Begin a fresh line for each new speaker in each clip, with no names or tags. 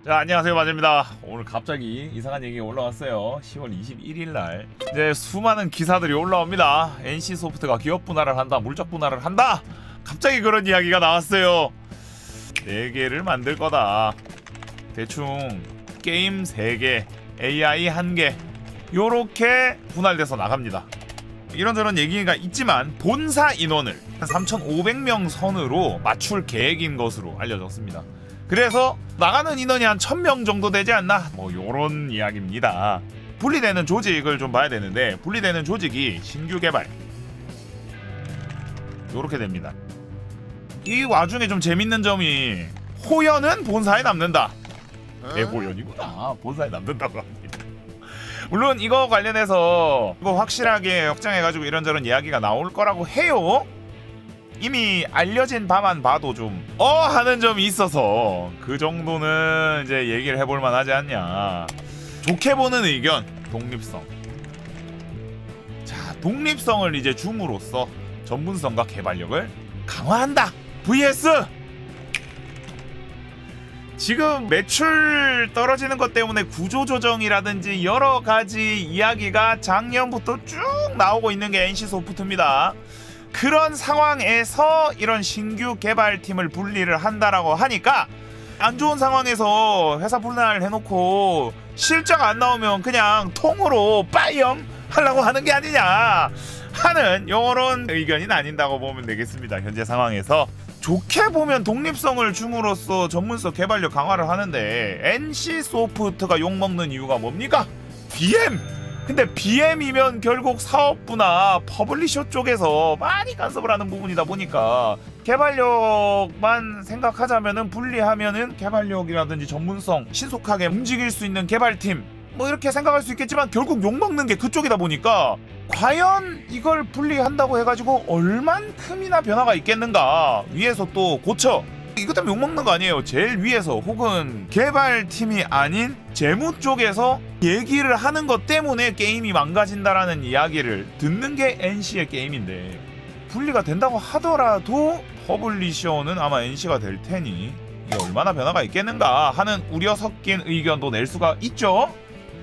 자, 안녕하세요, 마제입니다. 오늘 갑자기 이상한 얘기가 올라왔어요. 10월 21일날 이제 수많은 기사들이 올라옵니다. NC소프트가 기업 분할을 한다, 물적 분할을 한다. 갑자기 그런 이야기가 나왔어요. 4개를 만들 거다. 대충 게임 3개, AI 1개 요렇게 분할돼서 나갑니다. 이런저런 얘기가 있지만 본사 인원을 3,500명 선으로 맞출 계획인 것으로 알려졌습니다. 그래서 나가는 인원이 한 1,000명 정도 되지 않나? 뭐 요런 이야기입니다. 분리되는 조직을 좀 봐야 되는데, 분리되는 조직이 신규 개발 요렇게 됩니다. 이 와중에 좀 재밌는 점이 호연은 본사에 남는다. 대호연이구나. 본사에 남는다고 합니다. 물론 이거 관련해서 이거 확실하게 확정해가지고 이런저런 이야기가 나올 거라고 해요. 이미 알려진 바만 봐도 좀 하는 점이 있어서 그 정도는 이제 얘기를 해볼 만하지 않냐. 좋게 보는 의견, 독립성. 자, 독립성을 이제 줌으로써 전문성과 개발력을 강화한다. vs 지금 매출 떨어지는 것 때문에 구조조정이라든지 여러가지 이야기가 작년부터 쭉 나오고 있는 게 NC소프트입니다. 그런 상황에서 이런 신규 개발팀을 분리를 한다라고 하니까 안 좋은 상황에서 회사 분할 해놓고 실적 안 나오면 그냥 통으로 빠이엄 하려고 하는 게 아니냐 하는 요런 의견이 나뉜다고 보면 되겠습니다. 현재 상황에서 좋게 보면 독립성을 줌으로써 전문성 개발력 강화를 하는데 NC소프트가 욕먹는 이유가 뭡니까? BM! 근데 BM이면 결국 사업부나 퍼블리셔 쪽에서 많이 간섭을 하는 부분이다 보니까 개발력만 생각하자면은 분리하면은 개발력이라든지 전문성 신속하게 움직일 수 있는 개발팀 뭐 이렇게 생각할 수 있겠지만 결국 욕먹는 게 그쪽이다 보니까 과연 이걸 분리한다고 해가지고 얼만큼이나 변화가 있겠는가. 위에서 또 고쳐 이것 때문에 욕먹는 거 아니에요. 제일 위에서 혹은 개발팀이 아닌 재무 쪽에서 얘기를 하는 것 때문에 게임이 망가진다라는 이야기를 듣는 게 NC의 게임인데, 분리가 된다고 하더라도 퍼블리셔는 아마 NC가 될 테니 이게 얼마나 변화가 있겠는가 하는 우려 섞인 의견도 낼 수가 있죠.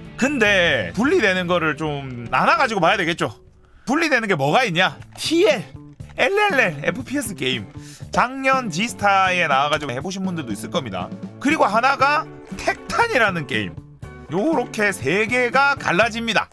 근데 분리되는 거를 좀 나눠가지고 봐야 되겠죠. 분리되는 게 뭐가 있냐? TL, LLL, FPS 게임. 작년 G스타에 나와가지고 해보신 분들도 있을 겁니다. 그리고 하나가 택탄이라는 게임. 요렇게 3개가 갈라집니다.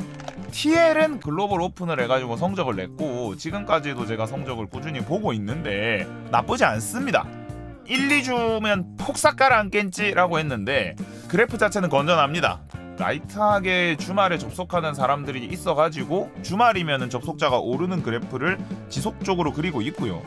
TL은 글로벌 오픈을 해가지고 성적을 냈고 지금까지도 제가 성적을 꾸준히 보고 있는데 나쁘지 않습니다. 1, 2주면 폭삭 가라앉겠지라고 했는데 그래프 자체는 건전합니다. 라이트하게 주말에 접속하는 사람들이 있어가지고 주말이면 접속자가 오르는 그래프를 지속적으로 그리고 있고요.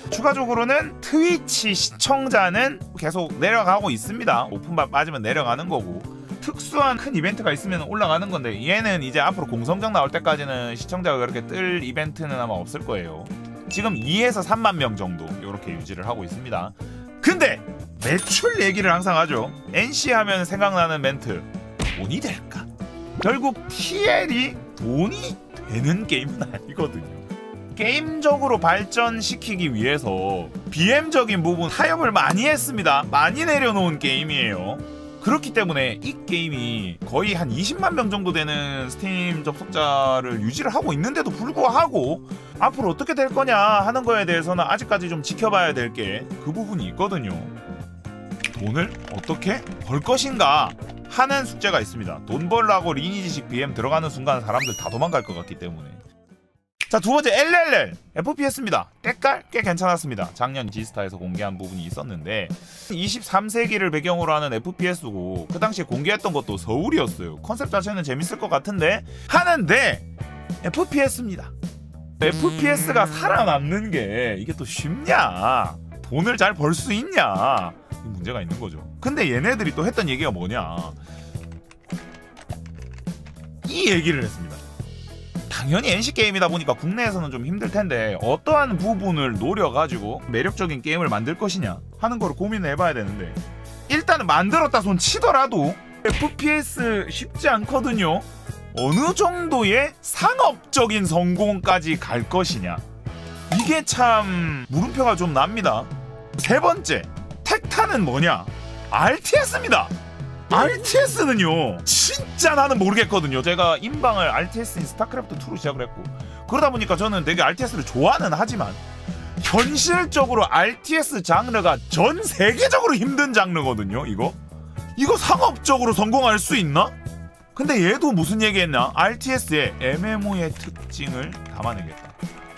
추가적으로는 트위치 시청자는 계속 내려가고 있습니다. 오픈바 빠지면 내려가는 거고 특수한 큰 이벤트가 있으면 올라가는 건데 얘는 이제 앞으로 공성장 나올 때까지는 시청자가 그렇게 뜰 이벤트는 아마 없을 거예요. 지금 2에서 3만 명 정도 이렇게 유지를 하고 있습니다. 근데 매출 얘기를 항상 하죠. NC 하면 생각나는 멘트, 돈이 될까? 결국 TL이 돈이 되는 게임은 아니거든요. 게임적으로 발전시키기 위해서 BM적인 부분 타협을 많이 했습니다. 많이 내려놓은 게임이에요. 그렇기 때문에 이 게임이 거의 한 20만 명 정도 되는 스팀 접속자를 유지를 하고 있는데도 불구하고 앞으로 어떻게 될 거냐 하는 거에 대해서는 아직까지 좀 지켜봐야 될 게 그 부분이 있거든요. 돈을 어떻게 벌 것인가 하는 숙제가 있습니다. 돈 벌라고 리니지식 BM 들어가는 순간 사람들 다 도망갈 것 같기 때문에. 자, 두 번째 LLL FPS입니다. 때깔 꽤 괜찮았습니다. 작년 G스타에서 공개한 부분이 있었는데 23세기를 배경으로 하는 FPS고 그 당시에 공개했던 것도 서울이었어요. 컨셉 자체는 재밌을 것 같은데 하는데 FPS입니다. FPS가 살아남는 게 이게 또 쉽냐? 돈을 잘 벌 수 있냐? 문제가 있는 거죠. 근데 얘네들이 또 했던 얘기가 뭐냐? 이 얘기를 했습니다. 당연히 NC게임이다 보니까 국내에서는 좀 힘들 텐데 어떠한 부분을 노려가지고 매력적인 게임을 만들 것이냐 하는 걸 고민을 해봐야 되는데 일단은 만들었다 손 치더라도 FPS 쉽지 않거든요. 어느 정도의 상업적인 성공까지 갈 것이냐, 이게 참 물음표가 좀 납니다. 세 번째, 택탄은 뭐냐? RTS입니다. RTS는요 진짜 나는 모르겠거든요. 제가 인방을 RTS인 스타크래프트2로 시작을 했고 그러다 보니까 저는 되게 RTS를 좋아는 하지만 현실적으로 RTS 장르가 전 세계적으로 힘든 장르거든요. 이거 상업적으로 성공할 수 있나? 근데 얘도 무슨 얘기했냐? RTS의 MMO의 특징을 담아내겠다.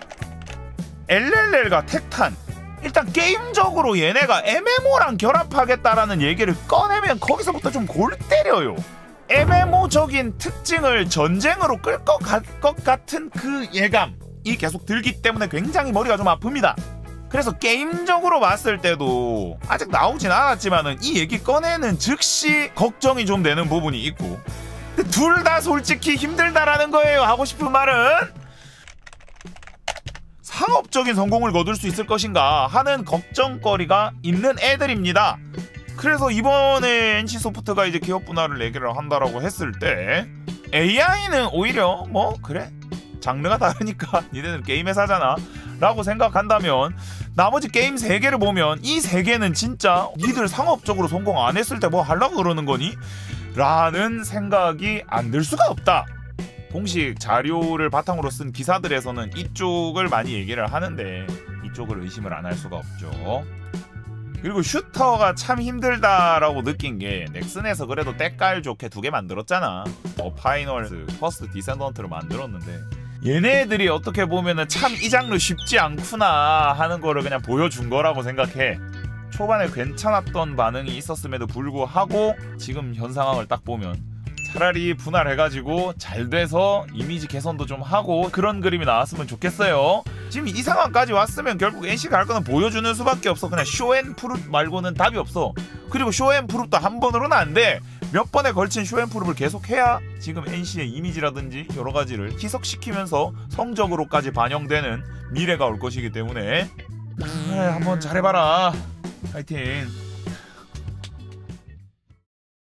LLL과 택탄, 일단 게임적으로 얘네가 MMO랑 결합하겠다라는 얘기를 꺼내면 거기서부터 좀 골 때려요. MMO적인 특징을 전쟁으로 끌 것 같은 그 예감이 계속 들기 때문에 굉장히 머리가 좀 아픕니다. 그래서 게임적으로 봤을 때도 아직 나오진 않았지만은 이 얘기 꺼내는 즉시 걱정이 좀 되는 부분이 있고, 둘 다 솔직히 힘들다라는 거예요. 하고 싶은 말은 상업적인 성공을 거둘 수 있을 것인가 하는 걱정거리가 있는 애들입니다. 그래서 이번에 NC소프트가 이제 기업 분할을 얘기를 한다라고 했을 때 AI는 오히려 뭐 그래 장르가 다르니까 니네는 게임 회사잖아 라고 생각한다면 나머지 게임 3개를 보면 이 3개는 진짜 니들 상업적으로 성공 안 했을 때 뭐 하려고 그러는 거니? 라는 생각이 안 들 수가 없다. 공식 자료를 바탕으로 쓴 기사들에서는 이쪽을 많이 얘기를 하는데 이쪽을 의심을 안 할 수가 없죠. 그리고 슈터가 참 힘들다라고 느낀 게 넥슨에서 그래도 때깔 좋게 2개 만들었잖아. 파이널, 퍼스트 디센던트를 만들었는데 얘네들이 어떻게 보면은 참 이 장르 쉽지 않구나 하는 거를 그냥 보여준 거라고 생각해. 초반에 괜찮았던 반응이 있었음에도 불구하고 지금 현 상황을 딱 보면 차라리 분할해가지고 잘 돼서 이미지 개선도 좀 하고 그런 그림이 나왔으면 좋겠어요. 지금 이 상황까지 왔으면 결국 NC가 할 거는 보여주는 수밖에 없어. 그냥 쇼앤프룹 말고는 답이 없어. 그리고 쇼앤프룹도 한 번으로는 안 돼. 몇 번에 걸친 쇼앤프룹을 계속해야 지금 NC의 이미지라든지 여러 가지를 희석시키면서 성적으로까지 반영되는 미래가 올 것이기 때문에 한번 잘해봐라. 파이팅.